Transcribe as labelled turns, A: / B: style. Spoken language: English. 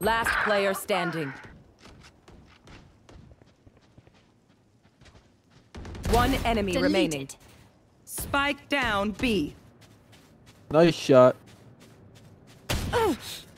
A: Last player standing. One enemy remaining. Spike down B.
B: Nice shot.